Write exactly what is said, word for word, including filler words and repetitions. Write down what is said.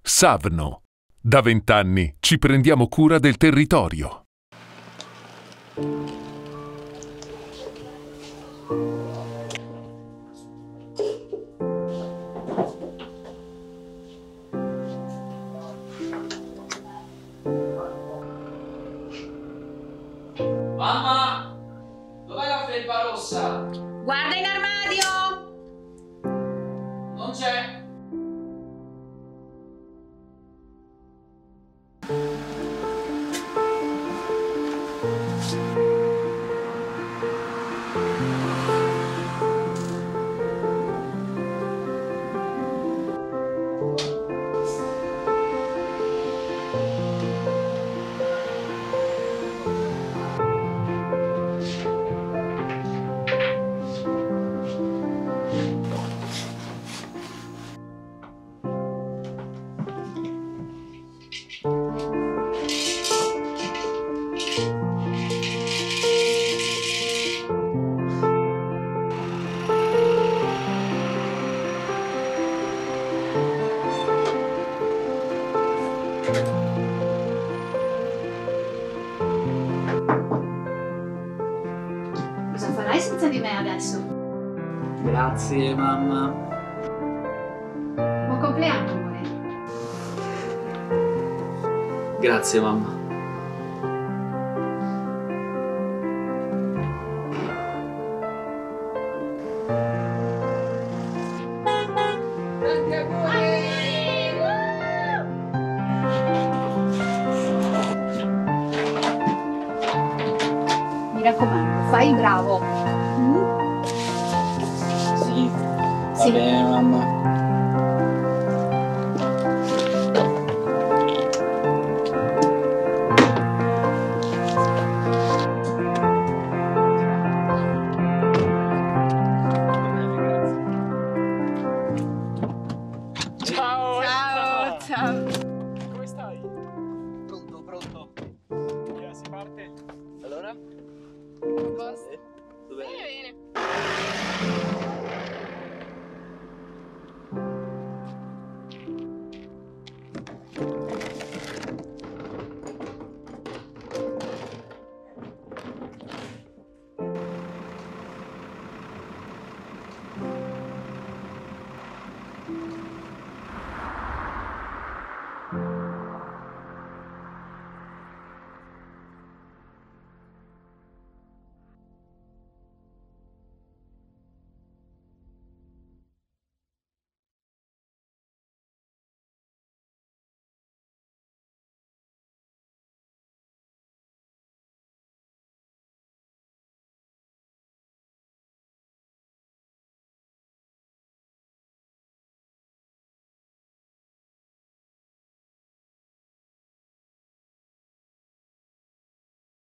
Savno. Da vent'anni ci prendiamo cura del territorio. Mamma! Dov'è la felpa rossa? Guarda in armadio! Non c'è. Cosa farai senza di me adesso? Grazie, mamma. Buon compleanno, amore. Grazie, mamma. Tanti auguri! Mi raccomando, fai il bravo. Mm? Sì, va Sì. bene, mamma. Ciao! Ciao, ciao. Come stai? Pronto, pronto. Via, si parte? Allora? Posto. Dov'è? Bene, bene.